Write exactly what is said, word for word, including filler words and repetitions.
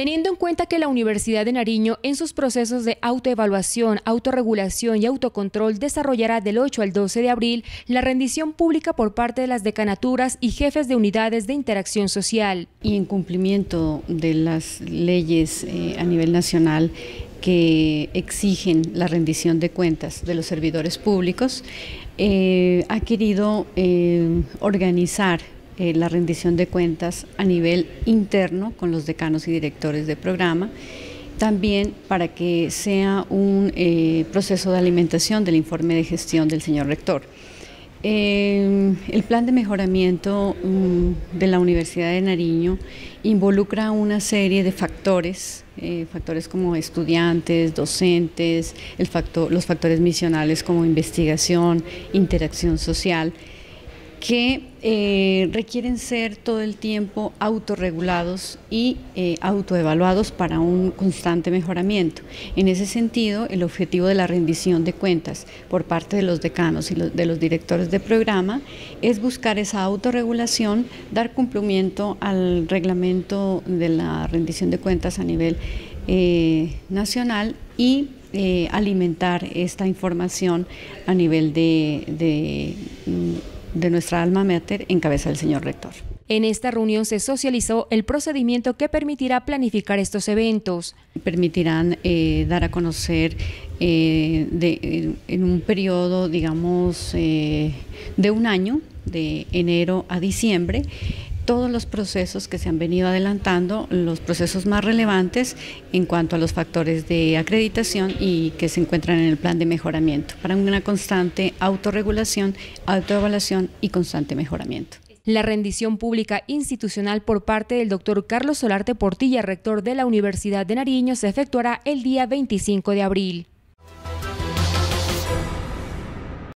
Teniendo en cuenta que la Universidad de Nariño en sus procesos de autoevaluación, autorregulación y autocontrol desarrollará del ocho al doce de abril la rendición pública por parte de las decanaturas y jefes de unidades de interacción social. Y en cumplimiento de las leyes eh, a nivel nacional que exigen la rendición de cuentas de los servidores públicos, eh, ha querido eh, organizar Eh, la rendición de cuentas a nivel interno con los decanos y directores de programa, también para que sea un eh, proceso de alimentación del informe de gestión del señor rector. Eh, el plan de mejoramiento um, de la Universidad de Nariño involucra una serie de factores, eh, factores como estudiantes, docentes, el factor, los factores misionales como investigación, interacción social, que eh, requieren ser todo el tiempo autorregulados y eh, autoevaluados para un constante mejoramiento. En ese sentido, el objetivo de la rendición de cuentas por parte de los decanos y los, de los directores de programa es buscar esa autorregulación, dar cumplimiento al reglamento de la rendición de cuentas a nivel eh, nacional y eh, alimentar esta información a nivel de, de de nuestra alma mater en cabeza del señor rector. En esta reunión se socializó el procedimiento que permitirá planificar estos eventos. Permitirán eh, dar a conocer eh, de, en un periodo, digamos, eh, de un año, de enero a diciembre, todos los procesos que se han venido adelantando, los procesos más relevantes en cuanto a los factores de acreditación y que se encuentran en el plan de mejoramiento, para una constante autorregulación, autoevaluación y constante mejoramiento. La rendición pública institucional por parte del doctor Carlos Solarte Portilla, rector de la Universidad de Nariño, se efectuará el día veinticinco de abril.